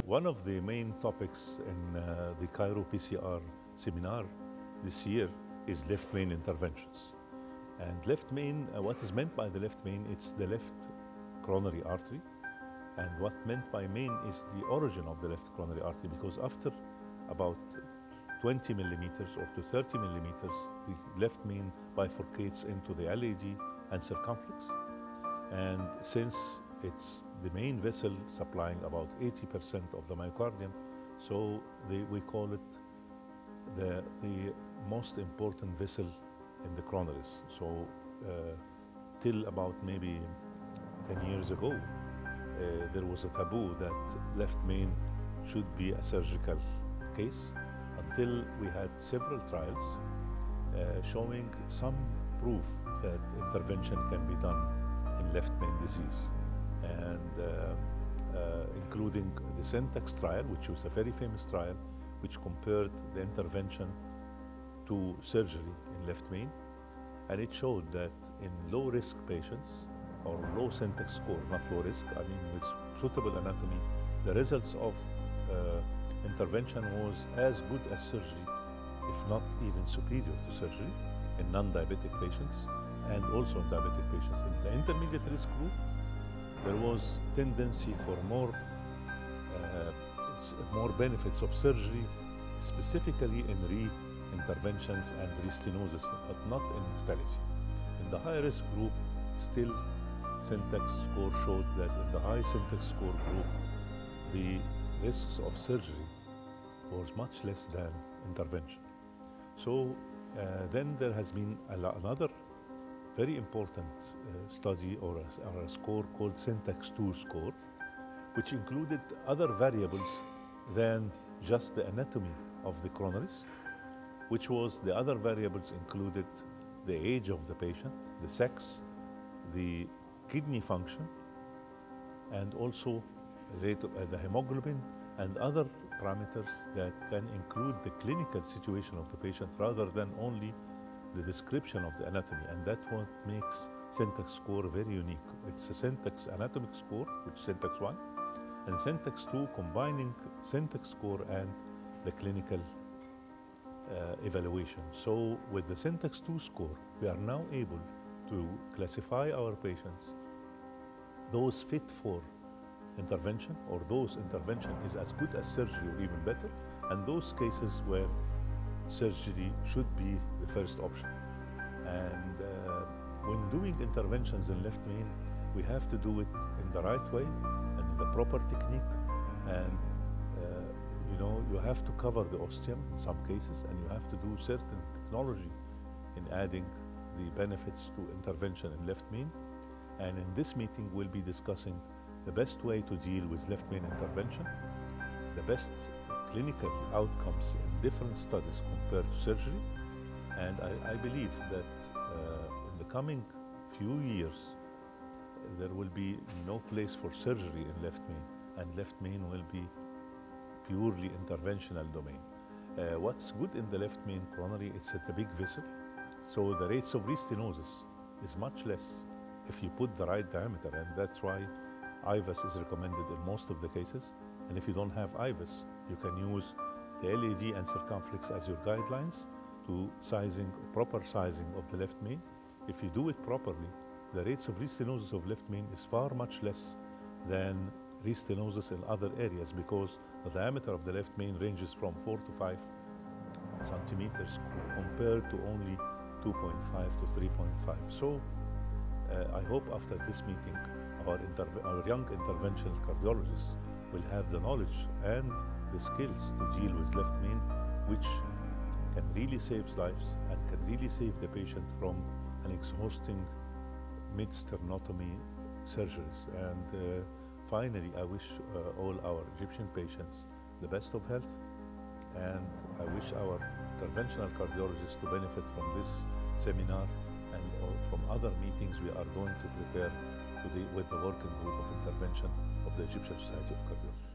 One of the main topics in the Cairo PCR seminar this year is left main interventions. And left main, what is meant by the left main, it's the left coronary artery. And what meant by main is the origin of the left coronary artery, because after about 20 millimeters or to 30 millimeters, the left main bifurcates into the LAD and circumflex. And since it's the main vessel supplying about 80% of the myocardium, so we call it the most important vessel in the coronaries. So till about maybe 10 years ago, there was a taboo that left main should be a surgical case, until we had several trials showing some proof that intervention can be done in left main disease, and including the Syntax trial, which was a very famous trial, which compared the intervention to surgery in left main, and it showed that in low-risk patients, or low Syntax score, not low risk, I mean with suitable anatomy, the results of intervention was as good as surgery, if not even superior to surgery, in non-diabetic patients and also in diabetic patients. In the intermediate risk group, there was tendency for more benefits of surgery, specifically in re-interventions and restenosis, but not in mortality. In the high-risk group, still Syntax score showed that in the high Syntax score group, the risks of surgery was much less than intervention. So then there has been another very important study or a score called Syntax 2 score, which included other variables than just the anatomy of the coronaries, which was the other variables included the age of the patient, the sex, the kidney function, and also the hemoglobin and other parameters that can include the clinical situation of the patient rather than only the description of the anatomy. And that's what makes Syntax score very unique. It's a Syntax anatomic score, which is Syntax 1, and Syntax 2 combining Syntax score and the clinical evaluation. So with the Syntax 2 score, we are now able to classify our patients, those fit for intervention, or those intervention is as good as surgery or even better, and those cases where surgery should be the first option. And when doing interventions in left main, we have to do it in the right way and in the proper technique, and you have to cover the ostium in some cases, and you have to do certain technology in adding the benefits to intervention in left main. And in this meeting, we'll be discussing the best way to deal with left main intervention, the best clinical outcomes in different studies compared to surgery. And I believe that in the coming few years, there will be no place for surgery in left main, and left main will be purely interventional domain. What's good in the left main coronary, it's a big vessel, so the rates of restenosis is much less if you put the right diameter, and that's why IVUS is recommended in most of the cases. And if you don't have IVUS, you can use the LAD and circumflex as your guidelines to proper sizing of the left main. If you do it properly, the rates of restenosis of left main is far much less than restenosis in other areas, because the diameter of the left main ranges from 4 to 5 centimeters compared to only 2.5 to 3.5. So I hope after this meeting, our young interventional cardiologists will have the knowledge and the skills to deal with left main, which can really save lives and can really save the patient from an exhausting mid-sternotomy surgeries. And finally, I wish all our Egyptian patients the best of health, and I wish our interventional cardiologists to benefit from this seminar and from other meetings we are going to prepare with the working group of intervention of the Egyptian Society of Cardiology.